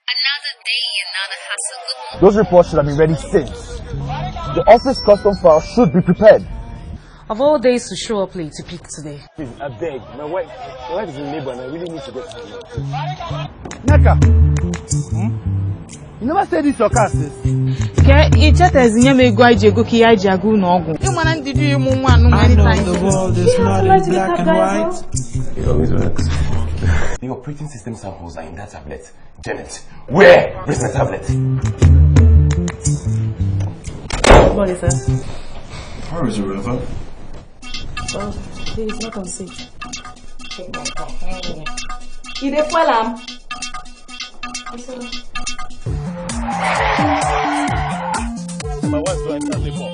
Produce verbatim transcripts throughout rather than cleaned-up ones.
Another day, another hustle. Good morning. Those reports should have been ready since. The office custom file should be prepared. Of all days to show up late to pick today. Please, I beg. My wife, my wife is in labor and I really need to get her. Naka, hmm? You never said this your cast is? Okay, it just as you may go to go Kia Jagu Nogo. You want to do you one many times. The world is not in black and white. It always works. The operating system samples are in that tablet. Janet, where? Where's my tablet? What is that? Where is it, relevant? Oh, he is not on seat. You dey fuel am? My wife don't enter labor.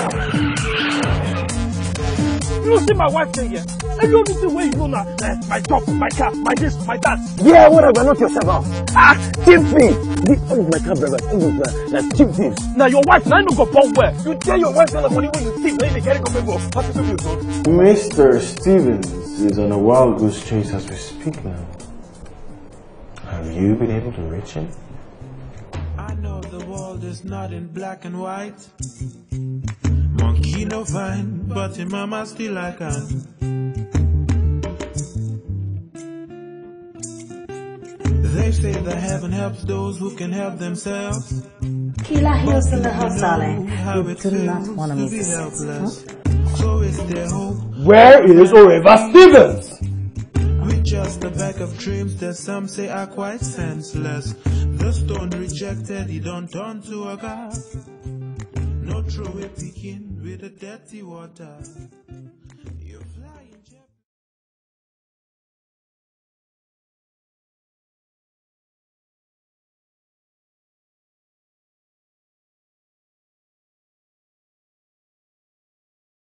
You don't see my wife there yet. And you don't see where you know now. Uh, my job, my car, my this, my that. Yeah, whatever, not your servant. Ah, cheap thieves. This all of my car drivers, all of my like cheap thieves. Now your wife, now you don't go born where. You tell your wife the money when you thief, then they carry go back. What to do, son? Mister Stevens is on a wild goose chase as we speak now. Have you been able to reach him? I know the world is not in black and white. Monkey no fine, but him mama still like her. They say that heaven helps those who can help themselves. Kila Hills in the house, darling. You do not want to miss this. Huh? So is their hope. Where is Oreva Stevens? With just a bag of dreams that some say are quite senseless. The stone rejected, he don't turn to a god. No throw a picking with the dirty water.